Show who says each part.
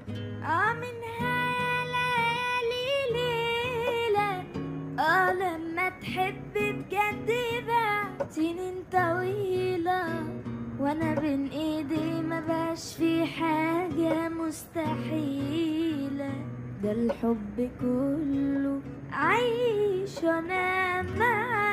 Speaker 1: منها يا ليالي ليلة، لما تحب بجد بقى سنين طويلة، وانا بين ايدي ما بقاش في حاجة مستحيلة، ده الحب كله عايش وانا معاك.